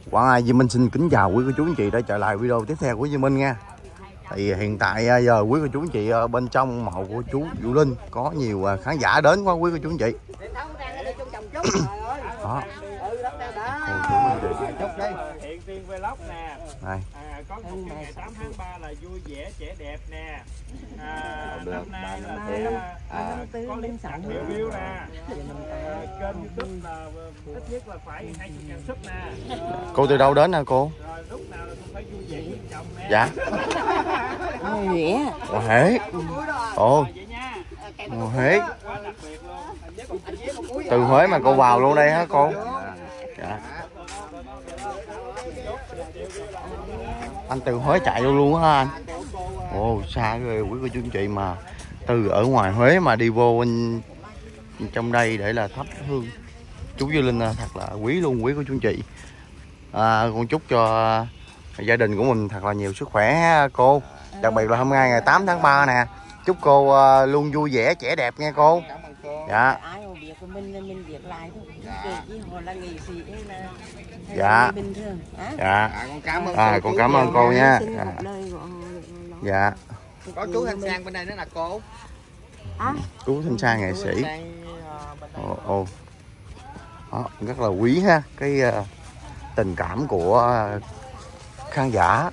Duy Minh xin kính chào quý cô chú anh chị đã trở lại video tiếp theo của Duy Minh nha. Thì hiện tại giờ quý cô chú anh chị ở bên trong mộ của chú Vũ Linh có nhiều khán giả đến quá quý cô chú anh chị. Đó. Cô chú anh chị. Hiện Tiên Vlog nè. Đây. Có một ngày 8 tháng 3 là vui vẻ trẻ đẹp nè. Năm nay là có clip sẵn review nè. Kênh YouTube là ít nhất là phải 20.000 sub nè. Cô từ đâu đến hả cô? Lúc nào là cũng phải vui vẻ với chồng nè. Dạ. Huế. Huế. Ồ. Huế. Từ Huế mà cô vào luôn đây hả cô? Dạ. Anh từ Huế chạy vô luôn hả anh? Ồ, xa ghê quý cô chú anh chị, mà từ ở ngoài Huế mà đi vô bên trong đây để là thắp hương chú Vũ Linh thật là quý luôn quý cô chú anh chị. Con chúc cho gia đình của mình thật là nhiều sức khỏe cô. Đặc biệt là hôm nay ngày 8 tháng 3 nè. Chúc cô luôn vui vẻ trẻ đẹp nha cô. Dạ. Ai mà biết của mình biết lại thôi. Chứ họ là nghệ sĩ là dạ. Bình thường. Dạ. Con cảm ơn cô. Con cảm ơn cô nha. Dạ. Có chú Thanh Sang bên đây nữa là cô. Chú Thanh Sang nghệ sĩ. Ồ. Đó, rất là quý ha, cái tình cảm của khán giả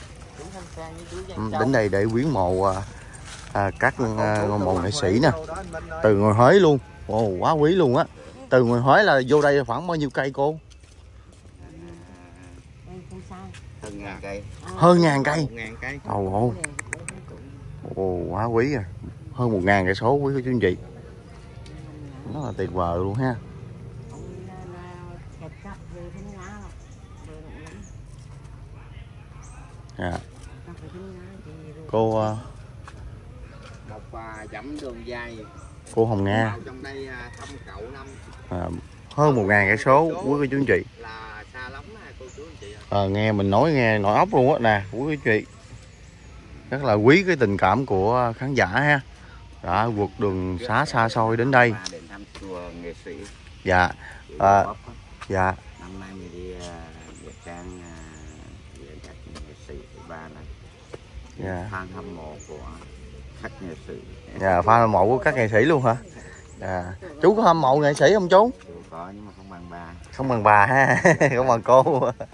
đến đây để viếng mộ các ngôi mộ nghệ sĩ nè, từ ngoài Huế luôn. Ồ, quá quý luôn á. Từ ngoài Huế là vô đây khoảng bao nhiêu cây cô? Hơn ngàn cây. Hơn ngàn cây. Ồ, ồ, quá quý à. Hơn 1000 cây số quý cô chú anh chị. Rất là tuyệt vời luôn ha. Dạ. Cô một dặm đường dài. Cô Hồng Nga. Trong đây thăm cậu năm. Hơn 1000 cây số quý cô chú anh chị. Là xa lắm ha cô chú anh chị. Nghe mình nói nghe nổi óc luôn á nè quý cô chú chị. Rất là quý cái tình cảm của khán giả ha. Đã vượt đường xá xa xôi đến đây. Đến thăm chùa nghệ sĩ. Dạ. Dạ. Năm nay mình đi Việt Trang các nghệ sĩ ba này. Dạ. Fan hâm mộ của các nghệ sĩ. Dạ, fan hâm mộ của các nghệ sĩ luôn hả? Dạ. Chú có hâm mộ nghệ sĩ không chú? Chú có nhưng mà không bằng bà. Không bằng bà ha. Không bằng cô.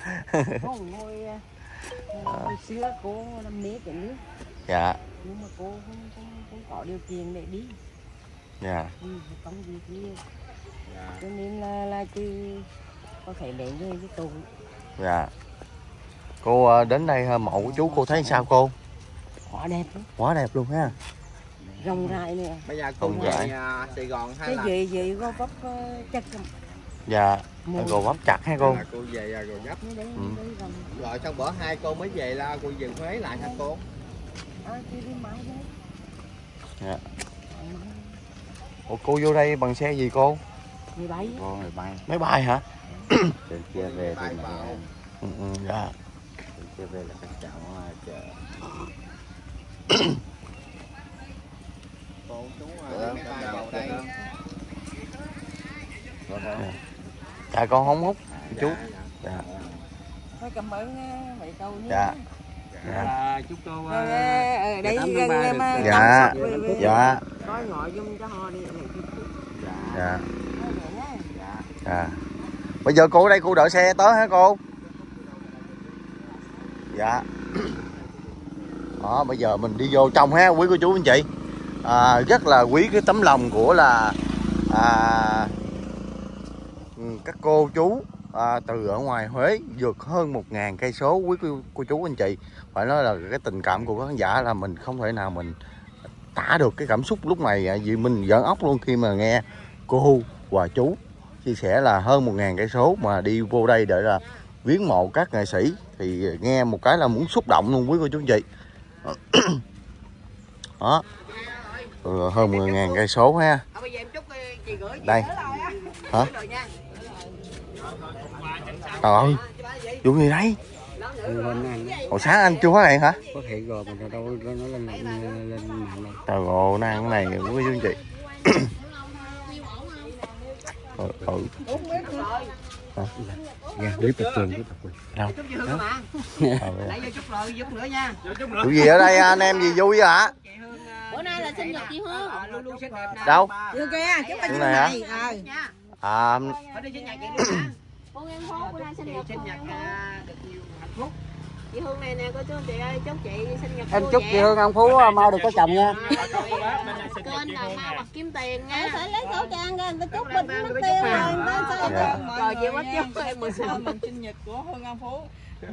Hồi xưa cô làm mế cái nước. Dạ. Nhưng mà cô không có điều kiện để đi. Dạ. Công việc nhiều. Cho nên là chứ có thể để về cái tù. Dạ. Cô đến đây mộ của chú cô thấy sao cô? Quá đẹp lắm. Quá đẹp luôn ha. Rộng rãi nè. Bây giờ cô về Sài Gòn hay là về gò vấp chặt. Dạ. Gò vấp chặt ha cô? Cô về Gò Vấp. Rồi xong bữa 2 cô mới về là cô về Huế lại hả cô? Dạ. Ủa, cô vô đây bằng xe gì cô? Máy bay. Máy bay hả? Trên kia về thì dạ. trên kia về là các cháu chợ. Cô chú máy bay vào đây. Dạ con không hút chú. Dạ. Thôi cảm ơn mấy câu nhé. Dạ. Chúc cô ở đây gần em. Dạ. Dạ. Nói gọi dung cho họ đi. Dạ. Dạ. Bây giờ cô ở đây cô đợi xe tới hả cô? Dạ. Đó, bây giờ mình đi vô trong ha quý cô chú anh chị. Rất là quý cái tấm lòng của là các cô chú từ ở ngoài Huế vượt hơn 1000 cây số quý cô chú anh chị. Phải nói là cái tình cảm của các khán giả là mình không thể nào mình tả được cái cảm xúc lúc này, vì mình giỡn óc luôn khi mà nghe cô và chú chia sẻ là hơn 1000 cây số mà đi vô đây để là viếng mộ các nghệ sĩ, thì nghe một cái là muốn xúc động luôn quý cô chú anh chị. Đó. Hơn 10.000 cây số ha. Đây. Hả? Trời ơi. Vụ gì đây? Hồi sáng anh chưa phát hiện hả? Phát hiện rồi mà đâu nó lên trời ơi, nó ăn cái này quý cô chú anh chị. clip tập trường đâu Chúc chị Hương mà. Nãy giờ chúc rồi, giúp nữa nha. vụ gì ở đây anh em gì vui vậy hả? Chị Hương Bữa nay là sinh nhật chị Hương. luôn luôn xinh đẹp nè. Đâu? Đưa kia, chúc Cái này hả? À, Phải đi sinh nhật chị luôn hả? Con em phố bữa nay sinh Chị nhật sinh con nhật em. được nhiều hạnh phúc. Chị Hương này nè, cô chú anh chị ơi, chúc chị sinh nhật em vui chúc vẻ. chị Hương ăn Phú mau được có chồng nha. Kênh là mau bật kiếm tiền nha. Phải lấy khẩu trang ra, người ta chúc mình mất tiêu rồi, người ta sao Dạ. rồi chị mất chúc em 16. Mừng sinh nhật của Hương An Phú.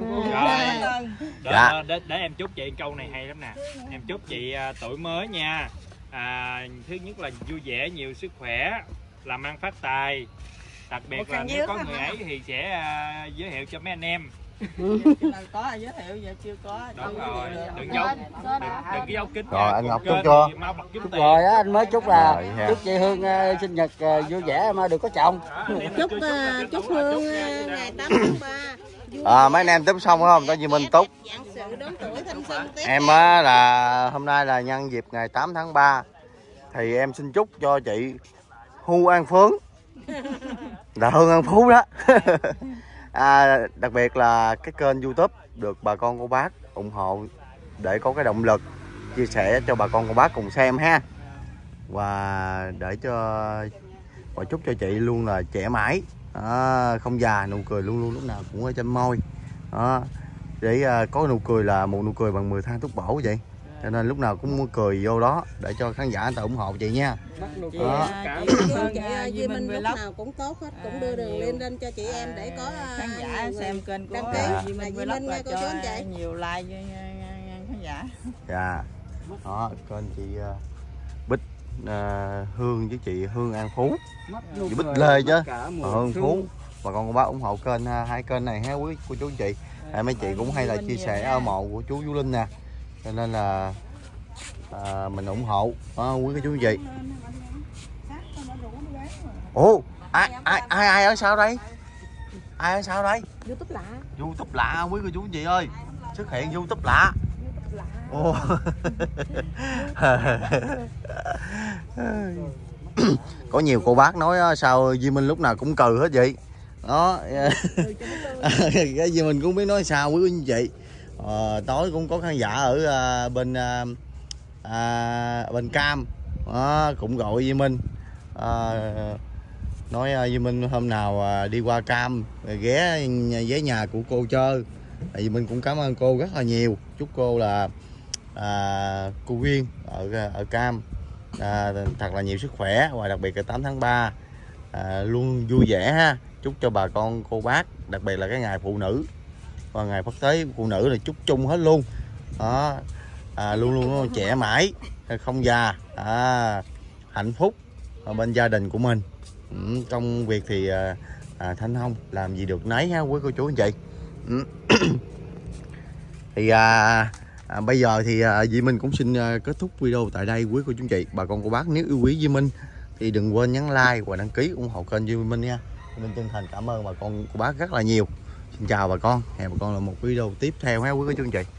Dạ. Để em chúc chị câu này hay lắm nè. Em chúc chị tuổi mới nha. Thứ nhất là vui vẻ, nhiều sức khỏe, làm ăn phát tài. Đặc biệt là nếu có người ấy thì sẽ giới thiệu cho mấy anh em. Có giới thiệu giờ chưa có. Đúng rồi, đừng giấu giấu kín. Rồi anh Ngọc chúc Kênh chưa? thì mau bật kiếm Chúc tiền. rồi á, anh mới chúc là Rồi, ha. chúc chị Hương sinh nhật vui vẻ mau được có chồng. Chúc Hương ngày 8 tháng 3. Mấy anh em tính xong không? Có gì mình túc. Dạng sự đón tuổi thanh xuân tiếp. Em á là hôm nay là nhân dịp ngày 8 tháng 3 thì em xin chúc cho chị Hương An Phướng là Hương An Phú đó. Đặc biệt là cái kênh YouTube được bà con cô bác ủng hộ để có cái động lực chia sẻ cho bà con cô bác cùng xem ha, và để cho và chúc cho chị luôn là trẻ mãi, không già, nụ cười luôn luôn lúc nào cũng ở trên môi đó. Để có nụ cười là một nụ cười bằng 10 thang thuốc bổ vậy, cho nên lúc nào cũng muốn cười vô đó để cho khán giả người ta ủng hộ chị nha. Chị Duy Minh lúc nào cũng tốt hết, cũng đưa đường lên cho chị em để có khán giả xem kênh của đăng ký Duy là Minh Duy Vlog Minh và nha cô chú cho anh chị. nhiều like khán giả. Dạ. Đó, kênh chị Bích Hương với chị Hương An Phú, chị Bích Lê chứ, Hương Phú, và con cô bác ủng hộ kênh hai kênh này ha quý cô chú anh chị. Mấy chị cũng hay là chia sẻ ủng hộ của chú Vũ Linh nè, cho nên là mình ủng hộ quý cô chú anh chị. Ồ, ai ở sau đây? Ai ở sau đây? YouTube lạ. YouTube lạ quý cô chú anh chị ơi, xuất hiện YouTube lạ. Ồ. Có nhiều cô bác nói sao Duy Minh lúc nào cũng cừ hết vậy đó. Cái Duy Minh cũng biết nói sao quý anh chị. Tối cũng có khán giả ở bên Cam cũng gọi Duy Minh, nói Duy Minh hôm nào đi qua Cam ghé nhà của cô chơi. Duy Minh cũng cảm ơn cô rất là nhiều, chúc cô là cô Duyên ở Cam thật là nhiều sức khỏe, và đặc biệt là 8 tháng 3 luôn vui vẻ ha. Chúc cho bà con cô bác, đặc biệt là cái ngày phụ nữ và ngày Quốc tế phụ nữ là chúc chung hết luôn đó. Luôn luôn trẻ mãi, không già, hạnh phúc ở bên gia đình của mình. Công việc thì thanh thông, làm gì được nấy ha quý cô chú anh chị. Thì bây giờ thì Duy Minh cũng xin kết thúc video tại đây quý cô chú anh chị. Bà con cô bác nếu yêu quý Duy Minh thì đừng quên nhấn like và đăng ký ủng hộ kênh Duy Minh nha. Duy Minh chân thành cảm ơn bà con cô bác rất là nhiều. Xin chào bà con, hẹn bà con là một video tiếp theo ha quý cô chú anh chị.